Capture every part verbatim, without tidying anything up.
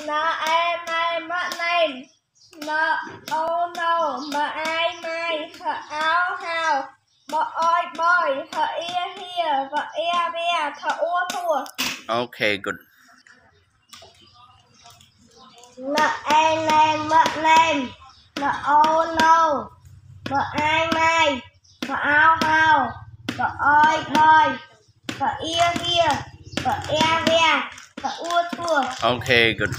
Nó em này mất này. Nó ô nô mà ai mai hở áo hào bọ oi boi hở ia hia và ia bia thở ua thua. Okay, good. Nó em này mất này. Nó ô nô mà ai mai hở áo hào bọ oi boi hở ia hia và ia bia thở ua thua. Okay, good.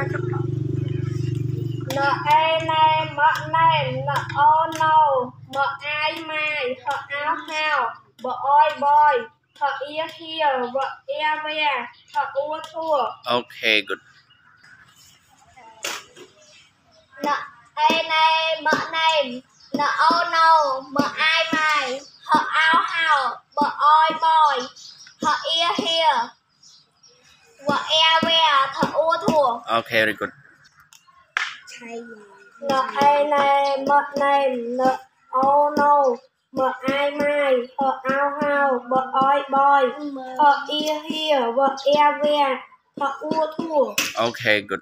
Nó ai này mất này. Nó ô nô mà ai mai hở áo hào bọ oi boi hở ia hia và ia bia thở ua thua. Okay, good. Nó ai này mất này. Nó ô nô mà ai mai hở áo hào bọ oi boi hở ia hia và ia bia thở ua thua. Okay, very good. Nó ai này mất này. Nó ô nô mà ai mai hở áo hào bọ oi boi hở ia hia và ia bia thở ua thua. Okay, good.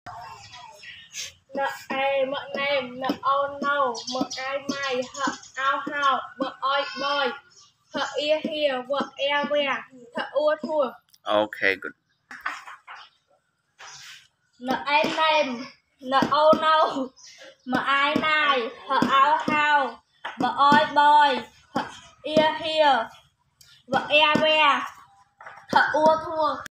Nó ai mất này. Nó ô nô mà ai mai hở áo hào bọ oi boi hở ia hia và ia bia thở ua thua. Okay, good. Nó ai này. Nó ô nô mà ai này hở áo hào bọ oi boi hở ia hia và ia bia thở ua thua.